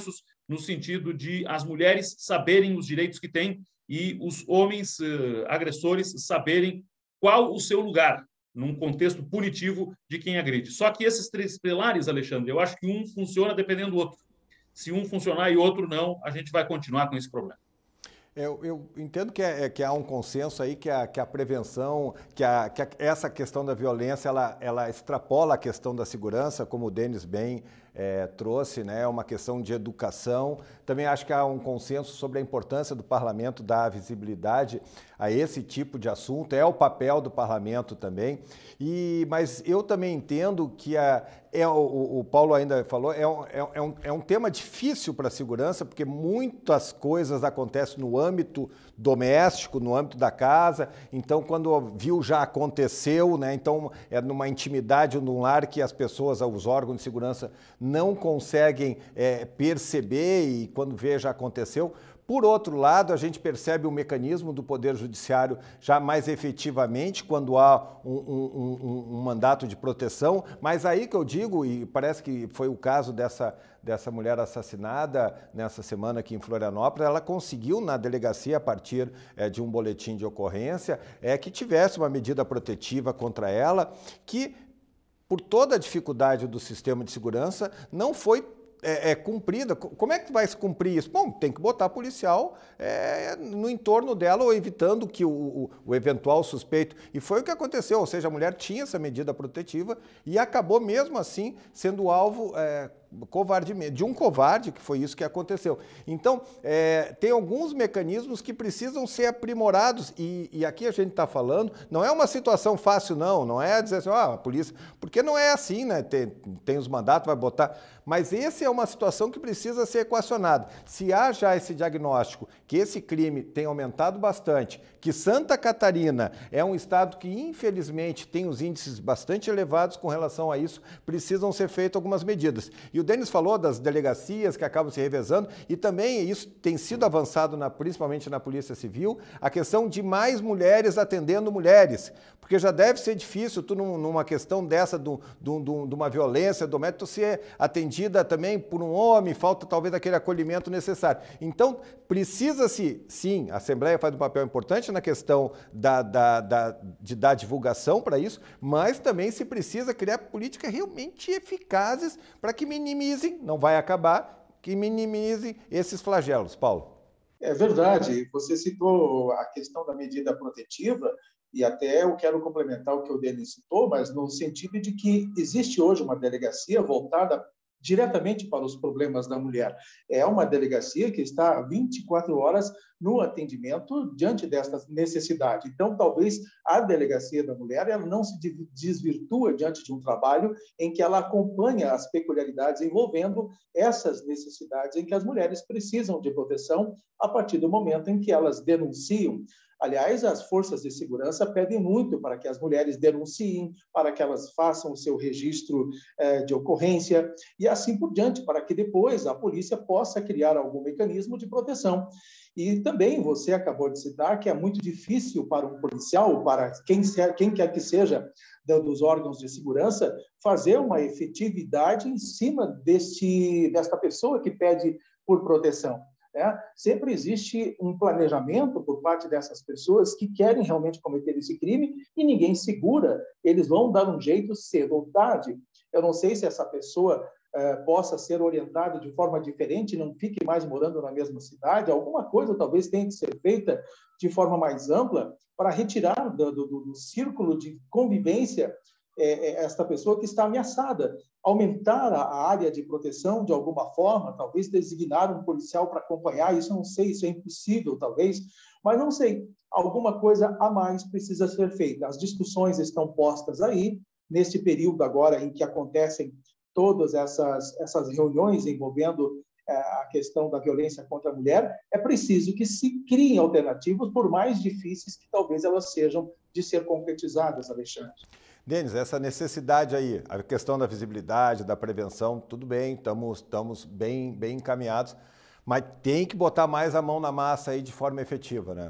no sentido de as mulheres saberem os direitos que têm e os homens eh, agressores saberem qual o seu lugar num contexto punitivo de quem agride. Só que esses três pilares, Alexandre, eu acho que um funciona dependendo do outro. Se um funcionar e outro não, a gente vai continuar com esse problema. Eu, eu entendo que, é, que há um consenso aí que a, que a prevenção, que, a, que a, essa questão da violência, ela, ela extrapola a questão da segurança, como o Denis bem é, trouxe, né? É uma questão de educação. Também acho que há um consenso sobre a importância do parlamento dar visibilidade a esse tipo de assunto, é o papel do parlamento também. E, mas eu também entendo que a, é, o, o Paulo ainda falou, é um, é um, é um tema difícil para a segurança, porque muitas coisas acontecem no âmbito doméstico, no âmbito da casa. Então, quando viu, já aconteceu, né? Então, é numa intimidade, num lar que as pessoas, os órgãos de segurança não conseguem é, perceber e quando vê, já aconteceu. Por outro lado, a gente percebe o mecanismo do Poder Judiciário já mais efetivamente quando há um, um, um, um mandato de proteção, mas aí que eu digo, e parece que foi o caso dessa, dessa mulher assassinada nessa semana aqui em Florianópolis, ela conseguiu na delegacia, a partir é, de um boletim de ocorrência, é, que tivesse uma medida protetiva contra ela, que, por toda a dificuldade do sistema de segurança, não foi É, é cumprida. Como é que vai se cumprir isso? Bom, tem que botar policial é, no entorno dela ou evitando que o, o, o eventual suspeito... E foi o que aconteceu, ou seja, a mulher tinha essa medida protetiva e acabou mesmo assim sendo alvo é, covardemente, de um covarde, que foi isso que aconteceu. Então, é, tem alguns mecanismos que precisam ser aprimorados e, e aqui a gente está falando, não é uma situação fácil não, não é dizer assim, ah, a polícia... Porque não é assim, né? Tem, tem os mandatos, vai botar... Mas esse é uma situação que precisa ser equacionada. Se há já esse diagnóstico que esse crime tem aumentado bastante, que Santa Catarina é um estado que, infelizmente, tem os índices bastante elevados com relação a isso, precisam ser feitas algumas medidas. E o Denis falou das delegacias que acabam se revezando, e também isso tem sido avançado, na, principalmente na Polícia Civil, a questão de mais mulheres atendendo mulheres, porque já deve ser difícil, tu numa questão dessa, de uma violência doméstica, tu ser atendido também por um homem, falta talvez aquele acolhimento necessário. Então, precisa-se, sim, a Assembleia faz um papel importante na questão da, da, da, de dar divulgação para isso, mas também se precisa criar políticas realmente eficazes para que minimizem, não vai acabar, que minimizem esses flagelos. Paulo. É verdade. Você citou a questão da medida protetiva, e até eu quero complementar o que o Denis citou, mas no sentido de que existe hoje uma delegacia voltada diretamente para os problemas da mulher. É uma delegacia que está vinte e quatro horas no atendimento diante desta necessidade. Então, talvez a delegacia da mulher ela não se desvirtua diante de um trabalho em que ela acompanha as peculiaridades envolvendo essas necessidades em que as mulheres precisam de proteção a partir do momento em que elas denunciam. Aliás, as forças de segurança pedem muito para que as mulheres denunciem, para que elas façam o seu registro eh, de ocorrência e assim por diante, para que depois a polícia possa criar algum mecanismo de proteção. E também você acabou de citar que é muito difícil para um policial, para quem, quem quer que seja dos órgãos de segurança, fazer uma efetividade em cima deste, desta pessoa que pede por proteção. É, sempre existe um planejamento por parte dessas pessoas que querem realmente cometer esse crime e ninguém segura. Eles vão dar um jeito cedo ou tarde. Eu não sei se essa pessoa eh, possa ser orientada de forma diferente, não fique mais morando na mesma cidade. Alguma coisa talvez tenha que ser feita de forma mais ampla para retirar do, do, do círculo de convivência é, esta pessoa que está ameaçada, aumentar a área de proteção de alguma forma, talvez designar um policial para acompanhar, isso eu não sei, isso é impossível talvez, mas não sei, alguma coisa a mais precisa ser feita. As discussões estão postas aí, nesse período agora em que acontecem todas essas, essas reuniões envolvendo é, a questão da violência contra a mulher, é preciso que se criem alternativas, por mais difíceis que talvez elas sejam de ser concretizadas, Alexandre. Denis, essa necessidade aí, a questão da visibilidade, da prevenção, tudo bem, estamos, estamos bem, bem encaminhados, mas tem que botar mais a mão na massa aí de forma efetiva, né?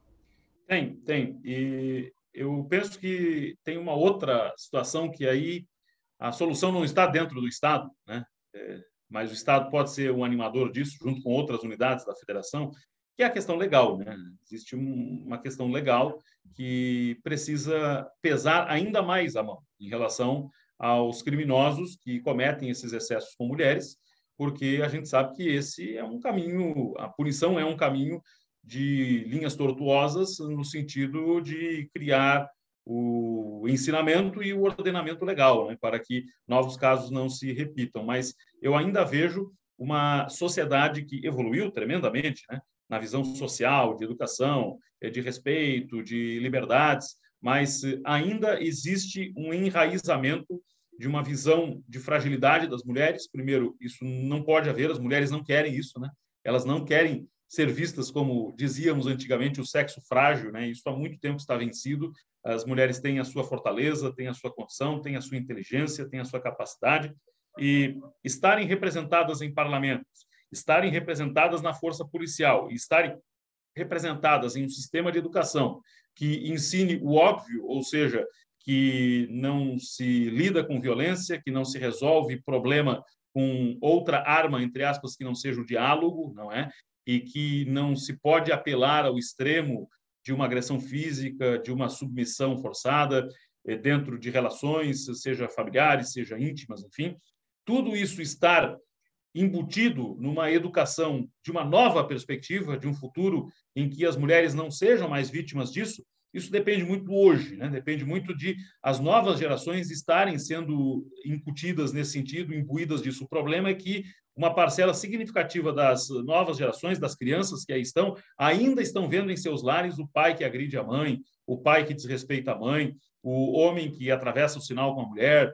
Tem, tem. E eu penso que tem uma outra situação que aí a solução não está dentro do Estado, né? É, mas o Estado pode ser um animador disso, junto com outras unidades da federação, que é a questão legal, né? Existe um, uma questão legal que precisa pesar ainda mais a mão em relação aos criminosos que cometem esses excessos com mulheres, porque a gente sabe que esse é um caminho, a punição é um caminho de linhas tortuosas no sentido de criar o ensinamento e o ordenamento legal, né, para que novos casos não se repitam. Mas eu ainda vejo uma sociedade que evoluiu tremendamente, né, na visão social, de educação, de respeito, de liberdades, mas ainda existe um enraizamento de uma visão de fragilidade das mulheres. Primeiro, isso não pode haver, as mulheres não querem isso, né? Elas não querem ser vistas como dizíamos antigamente, o sexo frágil, né? Isso há muito tempo está vencido. As mulheres têm a sua fortaleza, têm a sua condição, têm a sua inteligência, têm a sua capacidade, e estarem representadas em parlamentos, estarem representadas na força policial, e estarem representadas em um sistema de educação que ensine o óbvio, ou seja, que não se lida com violência, que não se resolve problema com outra arma, entre aspas, que não seja o diálogo, não é? E que não se pode apelar ao extremo de uma agressão física, de uma submissão forçada dentro de relações, seja familiares, seja íntimas, enfim. Tudo isso estar embutido numa educação de uma nova perspectiva, de um futuro em que as mulheres não sejam mais vítimas disso, isso depende muito do hoje, né? Depende muito de as novas gerações estarem sendo incutidas nesse sentido, imbuídas disso. O problema é que uma parcela significativa das novas gerações, das crianças que aí estão, ainda estão vendo em seus lares o pai que agride a mãe, o pai que desrespeita a mãe, o homem que atravessa o sinal com a mulher,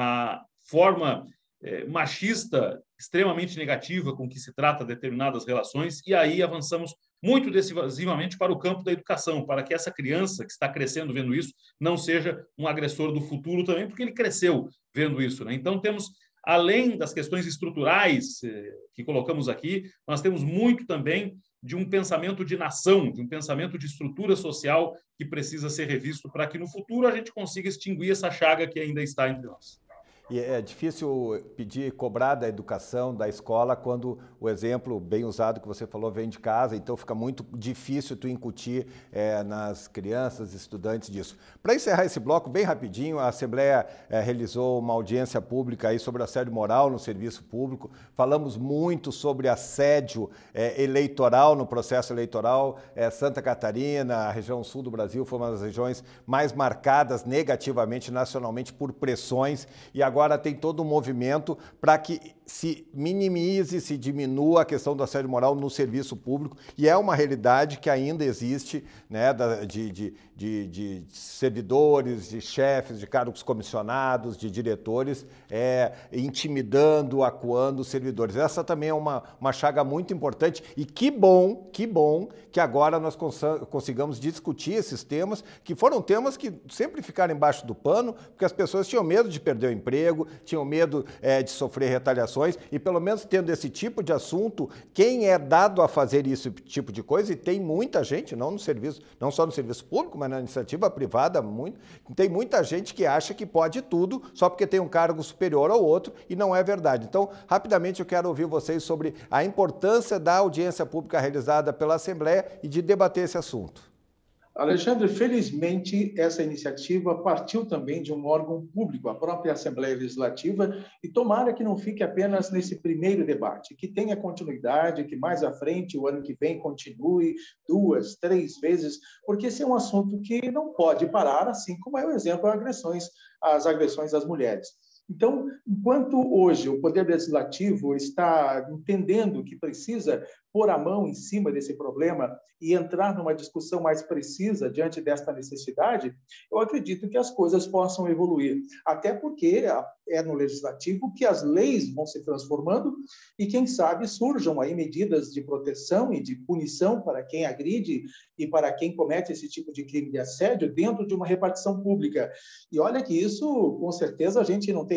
a forma eh, machista extremamente negativa com que se trata determinadas relações, e aí avançamos muito decisivamente para o campo da educação, para que essa criança que está crescendo vendo isso não seja um agressor do futuro também, porque ele cresceu vendo isso, né? Então, temos, além das questões estruturais eh, que colocamos aqui, nós temos muito também de um pensamento de nação, de um pensamento de estrutura social que precisa ser revisto para que no futuro a gente consiga extinguir essa chaga que ainda está entre nós. E é difícil pedir, cobrar da educação, da escola, quando o exemplo bem usado que você falou vem de casa, então fica muito difícil tu incutir é, nas crianças, estudantes disso. Para encerrar esse bloco, bem rapidinho, a Assembleia é, realizou uma audiência pública aí sobre assédio moral no serviço público. Falamos muito sobre assédio é, eleitoral no processo eleitoral. É, Santa Catarina, a região sul do Brasil, foi uma das regiões mais marcadas negativamente, nacionalmente, por pressões, e agora Agora tem todo um movimento para que se minimize, se diminua a questão do assédio moral no serviço público, e é uma realidade que ainda existe, né, de, de, de, de servidores, de chefes, de cargos comissionados, de diretores, é, intimidando, acuando os servidores. Essa também é uma, uma chaga muito importante, e que bom, que bom que agora nós consigamos discutir esses temas, que foram temas que sempre ficaram embaixo do pano, porque as pessoas tinham medo de perder o emprego, tinham medo é, de sofrer retaliações, e pelo menos tendo esse tipo de assunto, quem é dado a fazer esse tipo de coisa, e tem muita gente, não no serviço, não só no serviço público, mas na iniciativa privada, muito, tem muita gente que acha que pode tudo só porque tem um cargo superior ao outro, e não é verdade. Então, rapidamente eu quero ouvir vocês sobre a importância da audiência pública realizada pela Assembleia e de debater esse assunto. Alexandre, felizmente, essa iniciativa partiu também de um órgão público, a própria Assembleia Legislativa, e tomara que não fique apenas nesse primeiro debate, que tenha continuidade, que mais à frente, o ano que vem, continue duas, três vezes, porque esse é um assunto que não pode parar, assim como é o exemplo das agressões, as agressões às mulheres. Então, enquanto hoje o Poder Legislativo está entendendo que precisa pôr a mão em cima desse problema e entrar numa discussão mais precisa diante desta necessidade, eu acredito que as coisas possam evoluir. Até porque é no Legislativo que as leis vão se transformando e, quem sabe, surjam aí medidas de proteção e de punição para quem agride e para quem comete esse tipo de crime de assédio dentro de uma repartição pública. E olha que isso, com certeza, a gente não tem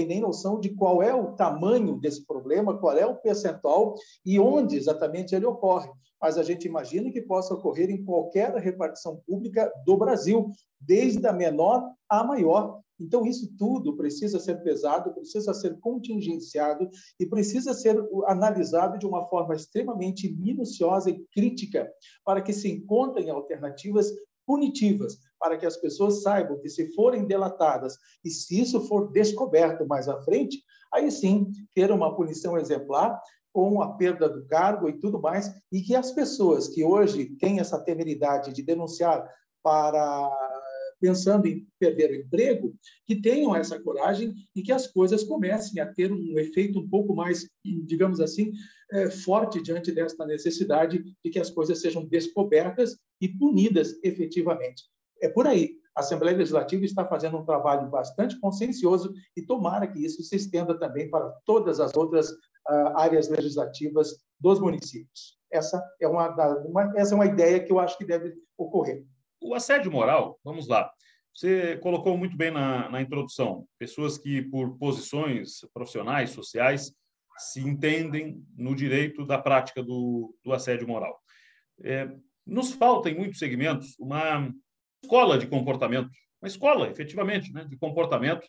tem nem noção de qual é o tamanho desse problema, qual é o percentual e onde exatamente ele ocorre. Mas a gente imagina que possa ocorrer em qualquer repartição pública do Brasil, desde a menor à maior. Então, isso tudo precisa ser pesado, precisa ser contingenciado e precisa ser analisado de uma forma extremamente minuciosa e crítica para que se encontrem alternativas punitivas, para que as pessoas saibam que, se forem delatadas e se isso for descoberto mais à frente, aí sim ter uma punição exemplar, com a perda do cargo e tudo mais, e que as pessoas que hoje têm essa temeridade de denunciar para pensando em perder o emprego, que tenham essa coragem e que as coisas comecem a ter um efeito um pouco mais, digamos assim, é, forte diante desta necessidade de que as coisas sejam descobertas e punidas efetivamente. É por aí. A Assembleia Legislativa está fazendo um trabalho bastante consciencioso e tomara que isso se estenda também para todas as outras uh, áreas legislativas dos municípios. Essa é uma, uma, essa é uma ideia que eu acho que deve ocorrer. O assédio moral, vamos lá, você colocou muito bem na, na introdução, pessoas que, por posições profissionais, sociais, se entendem no direito da prática do, do assédio moral. É, nos falta, em muitos segmentos, uma escola de comportamento, uma escola, efetivamente, né, de comportamento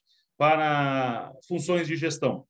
para funções de gestão.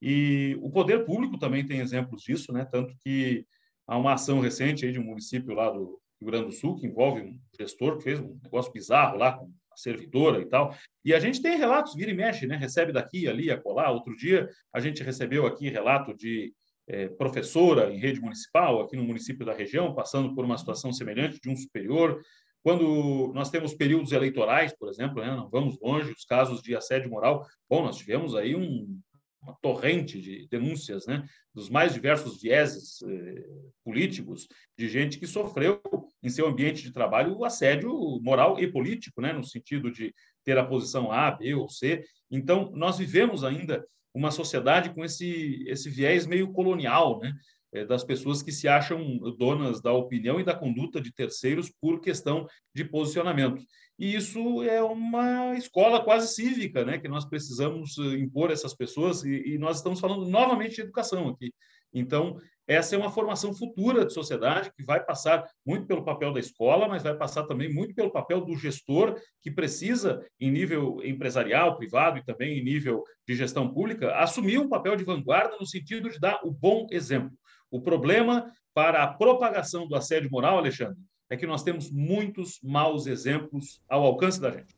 E o poder público também tem exemplos disso, né, tanto que há uma ação recente aí de um município lá do Rio Grande do Sul, que envolve um gestor que fez um negócio bizarro lá com a servidora e tal. E a gente tem relatos, vira e mexe, né, recebe daqui, ali, acolá. Outro dia a gente recebeu aqui relato de é, professora em rede municipal, aqui no município da região, passando por uma situação semelhante de um superior. Quando nós temos períodos eleitorais, por exemplo, né, não vamos longe, os casos de assédio moral, bom, nós tivemos aí um, uma torrente de denúncias, né, dos mais diversos vieses eh, políticos, de gente que sofreu em seu ambiente de trabalho o assédio moral e político, né, no sentido de ter a posição A, B ou C. Então, nós vivemos ainda uma sociedade com esse, esse viés meio colonial, né, das pessoas que se acham donas da opinião e da conduta de terceiros por questão de posicionamento. E isso é uma escola quase cívica, né, que nós precisamos impor a essas pessoas, e, e nós estamos falando novamente de educação aqui. Então, essa é uma formação futura de sociedade que vai passar muito pelo papel da escola, mas vai passar também muito pelo papel do gestor, que precisa, em nível empresarial, privado e também em nível de gestão pública, assumir um papel de vanguarda no sentido de dar o bom exemplo. O problema para a propagação do assédio moral, Alexandre, é que nós temos muitos maus exemplos ao alcance da gente.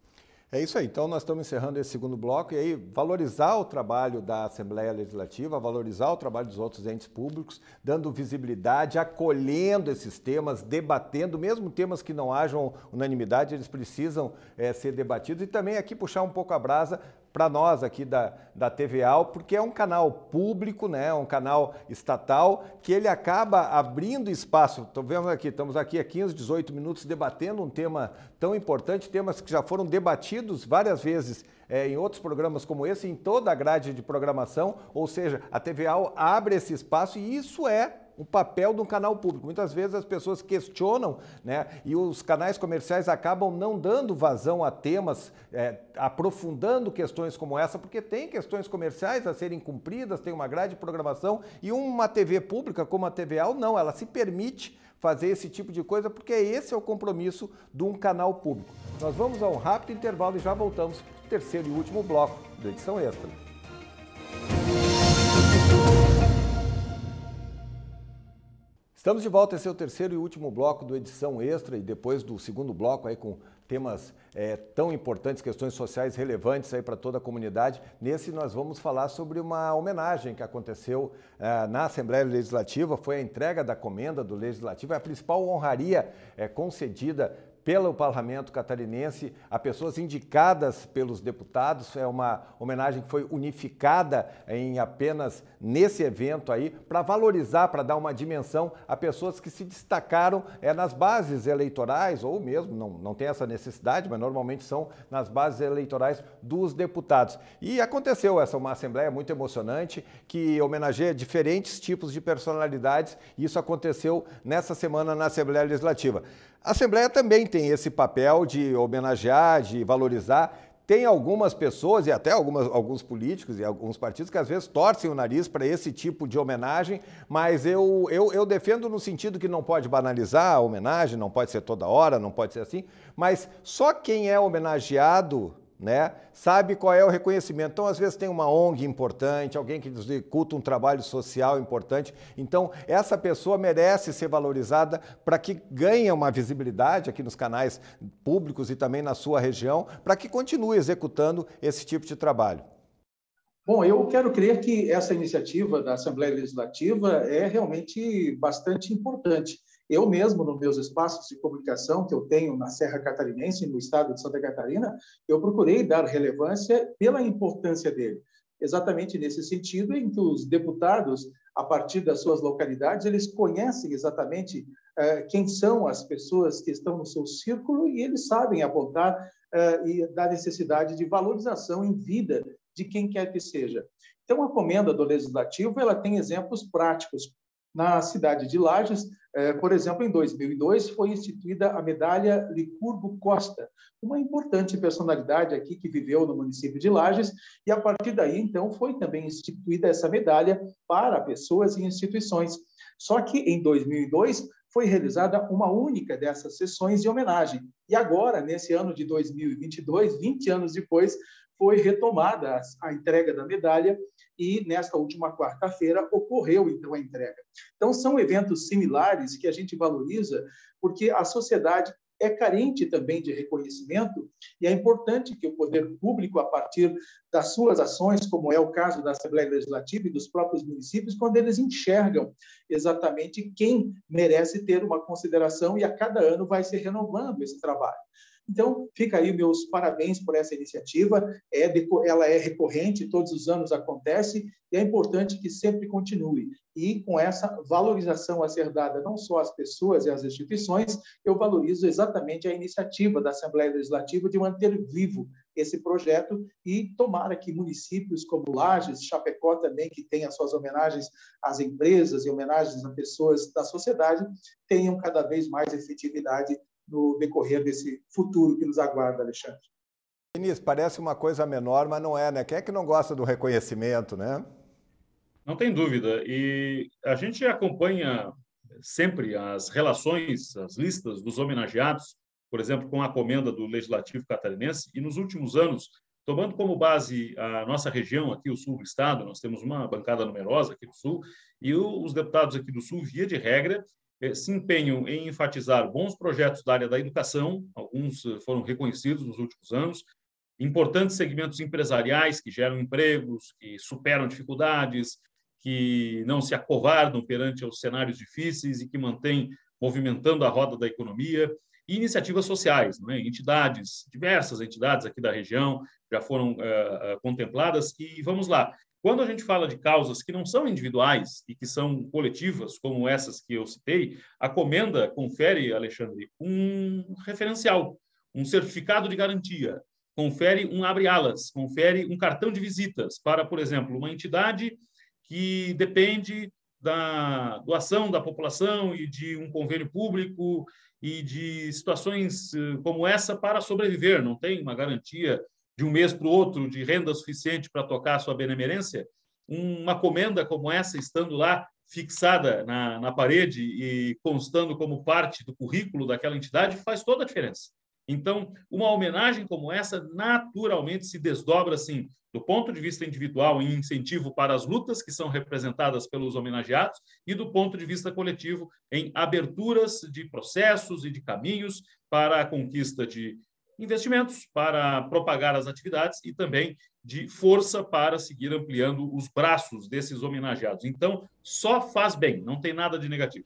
É isso aí. Então, nós estamos encerrando esse segundo bloco e aí valorizar o trabalho da Assembleia Legislativa, valorizar o trabalho dos outros entes públicos, dando visibilidade, acolhendo esses temas, debatendo, mesmo temas que não hajam unanimidade, eles precisam é, ser debatidos, e também aqui puxar um pouco a brasa para nós aqui da, da T V A, porque é um canal público, né, um canal estatal, que ele acaba abrindo espaço. Tô vendo aqui, estamos aqui há quinze, dezoito minutos debatendo um tema tão importante, temas que já foram debatidos várias vezes é, em outros programas como esse, em toda a grade de programação, ou seja, a T V A abre esse espaço e isso é o papel de um canal público. Muitas vezes as pessoas questionam, né, e os canais comerciais acabam não dando vazão a temas, é, aprofundando questões como essa, porque tem questões comerciais a serem cumpridas, tem uma grade de programação, e uma T V pública como a T V A, não, ela se permite fazer esse tipo de coisa, porque esse é o compromisso de um canal público. Nós vamos a um rápido intervalo e já voltamos para o terceiro e último bloco da Edição Extra. Estamos de volta, esse é o terceiro e último bloco do Edição Extra, e depois do segundo bloco aí com temas é, tão importantes, questões sociais relevantes aí para toda a comunidade. Nesse nós vamos falar sobre uma homenagem que aconteceu é, na Assembleia Legislativa, foi a entrega da comenda do Legislativo, é a principal honraria é, concedida pelo Parlamento Catarinense a pessoas indicadas pelos deputados. É uma homenagem que foi unificada em apenas nesse evento aí, para valorizar, para dar uma dimensão a pessoas que se destacaram é, nas bases eleitorais, ou mesmo, não, não tem essa necessidade, mas normalmente são nas bases eleitorais dos deputados. E aconteceu essa uma assembleia muito emocionante, que homenageia diferentes tipos de personalidades, e isso aconteceu nessa semana na Assembleia Legislativa. A Assembleia também tem esse papel de homenagear, de valorizar tem algumas pessoas e até algumas, alguns políticos e alguns partidos que às vezes torcem o nariz para esse tipo de homenagem, mas eu, eu, eu defendo no sentido que não pode banalizar a homenagem, não pode ser toda hora, não pode ser assim, mas só quem é homenageado, né, sabe qual é o reconhecimento. Então, às vezes tem uma O N G importante, alguém que executa um trabalho social importante. Então, essa pessoa merece ser valorizada para que ganhe uma visibilidade aqui nos canais públicos e também na sua região, para que continue executando esse tipo de trabalho. Bom, eu quero crer que essa iniciativa da Assembleia Legislativa é realmente bastante importante. Eu mesmo, nos meus espaços de comunicação que eu tenho na Serra Catarinense, no estado de Santa Catarina, eu procurei dar relevância pela importância dele. Exatamente nesse sentido em que os deputados, a partir das suas localidades, eles conhecem exatamente uh, quem são as pessoas que estão no seu círculo e eles sabem apontar uh, e da necessidade de valorização em vida de quem quer que seja. Então, a comenda do Legislativo ela tem exemplos práticos. Na cidade de Lages, eh, por exemplo, em dois mil e dois, foi instituída a medalha Licurgo Costa, uma importante personalidade aqui que viveu no município de Lages, e a partir daí, então, foi também instituída essa medalha para pessoas e instituições. Só que, em dois mil e dois, foi realizada uma única dessas sessões de homenagem. E agora, nesse ano de dois mil e vinte e dois, vinte anos depois, foi retomada a entrega da medalha e, nesta última quarta-feira, ocorreu, então, a entrega. Então, são eventos similares que a gente valoriza porque a sociedade é carente também de reconhecimento e é importante que o poder público, a partir das suas ações, como é o caso da Assembleia Legislativa e dos próprios municípios, quando eles enxergam exatamente quem merece ter uma consideração e a cada ano vai se renovando esse trabalho. Então, fica aí meus parabéns por essa iniciativa, é, ela é recorrente, todos os anos acontece, e é importante que sempre continue. E com essa valorização a ser dada não só às pessoas e às instituições, eu valorizo exatamente a iniciativa da Assembleia Legislativa de manter vivo esse projeto e tomara que municípios como Lages, Chapecó também, que tem as suas homenagens às empresas e homenagens a pessoas da sociedade, tenham cada vez mais efetividade no decorrer desse futuro que nos aguarda, Alexandre. Denis, parece uma coisa menor, mas não é, né? Quem é que não gosta do reconhecimento, né? Não tem dúvida. E a gente acompanha sempre as relações, as listas dos homenageados, por exemplo, com a comenda do Legislativo Catarinense, e nos últimos anos, tomando como base a nossa região, aqui o sul do estado, nós temos uma bancada numerosa aqui do sul, e os deputados aqui do sul, via de regra, se empenham em enfatizar bons projetos da área da educação, alguns foram reconhecidos nos últimos anos, importantes segmentos empresariais que geram empregos, que superam dificuldades, que não se acovardam perante os cenários difíceis e que mantêm movimentando a roda da economia, e iniciativas sociais, não é? Entidades, diversas entidades aqui da região já foram uh, contempladas, e vamos lá. Quando a gente fala de causas que não são individuais e que são coletivas, como essas que eu citei, a comenda confere, Alexandre, um referencial, um certificado de garantia, confere um abre-alas, confere um cartão de visitas para, por exemplo, uma entidade que depende da doação da população e de um convênio público e de situações como essa para sobreviver, não tem uma garantia de um mês para o outro de renda suficiente para tocar a sua benemerência. Uma comenda como essa, estando lá fixada na, na parede e constando como parte do currículo daquela entidade, faz toda a diferença. Então, uma homenagem como essa naturalmente se desdobra, assim, do ponto de vista individual, em incentivo para as lutas que são representadas pelos homenageados e do ponto de vista coletivo, em aberturas de processos e de caminhos para a conquista de investimentos, para propagar as atividades e também de força para seguir ampliando os braços desses homenageados. Então, só faz bem, não tem nada de negativo.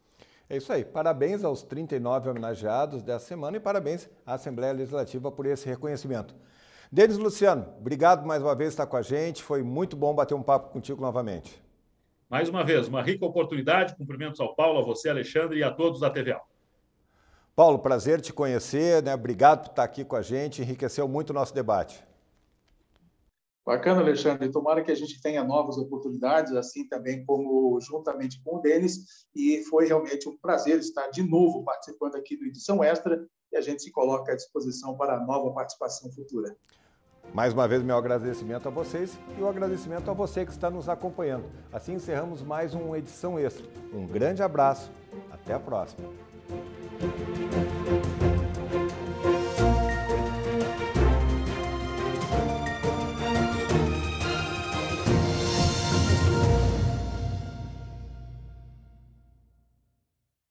É isso aí. Parabéns aos trinta e nove homenageados dessa semana e parabéns à Assembleia Legislativa por esse reconhecimento. Denis Luciano, obrigado mais uma vez por estar com a gente. Foi muito bom bater um papo contigo novamente. Mais uma vez, uma rica oportunidade. Cumprimentos ao Paulo, a você, Alexandre, e a todos da T V A. Paulo, prazer te conhecer, né? Obrigado por estar aqui com a gente, enriqueceu muito o nosso debate. Bacana, Alexandre. Tomara que a gente tenha novas oportunidades, assim também como juntamente com o Denis, e foi realmente um prazer estar de novo participando aqui do Edição Extra, e a gente se coloca à disposição para a nova participação futura. Mais uma vez, meu agradecimento a vocês e o agradecimento a você que está nos acompanhando. Assim encerramos mais uma edição extra. Um grande abraço, até a próxima.